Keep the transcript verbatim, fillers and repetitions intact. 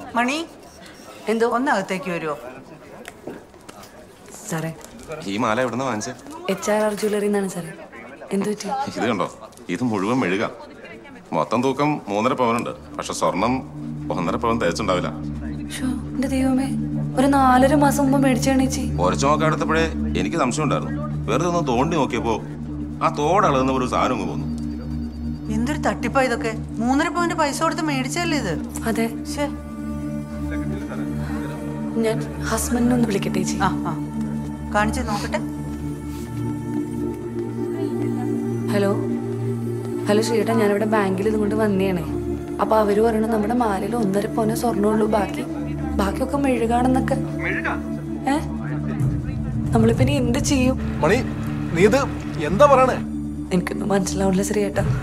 മണി എന്തോ ഒന്നകത്തേക്ക് വരുമോ? സാറേ, ഈ മാല എവിടുന്ന വാങ്ങിച്ചേ? എച്ച് ആർ ആർ ജ്വല്ലറി എന്നാണ് സാറേ. എന്ത് പറ്റി? ഇത് കണ്ടോ, ഇത് മുഴുവൻ മെഴുക. മൊത്തം തൂക്കം മൂന്നര പവനുണ്ട്, പക്ഷെ സ്വർണം ഒന്നര പവൻ തേച്ചുണ്ടാവില്ല. എന്റെ ദൈവമേ, ഒരു നാലര മാസം മുമ്പ് മേടിച്ചേച്ചി. ഒരച്ചു നോക്കാടുത്തപ്പോഴേ എനിക്ക് സംശയം ഉണ്ടായിരുന്നു. വെറുതെ ഒന്ന് തോണ്ടി നോക്കിയപ്പോ ആ തോടളകുന്ന ഒരു സാധനം പോന്നു. എന്തൊരു തട്ടിപ്പാ ഇതൊക്കെ! മൂന്നര പവന്റെ പൈസ കൊടുത്ത് മേടിച്ചല്ലേ ഇത്? അതെ. ഞാൻ ഹസ്ബൻഡിനെ ഒന്ന് വിളിക്കട്ടെ ചേച്ചി. ആ ആ കാണിച്ചു നോക്കട്ടെ. ഹലോ ഹലോ ശ്രീയേട്ടാ, ഞാനിവിടെ ബാങ്കിൽ ഇതുകൊണ്ട് വന്നേണേ. അപ്പൊ അവര് പറയണത് നമ്മുടെ മാലയിൽ ഒന്നര പവനെ സ്വർണ്ണമുള്ളൂ, ബാക്കി ബാക്കിയൊക്കെ മെഴുകാണെന്നൊക്കെ. ഏ നമ്മളിപ്പോ ഇനി എന്ത് ചെയ്യും? മണി, നീ ഇത് എന്താ പറയണേ? എനിക്കൊന്നും മനസ്സിലാവില്ല ശ്രീയേട്ടാ.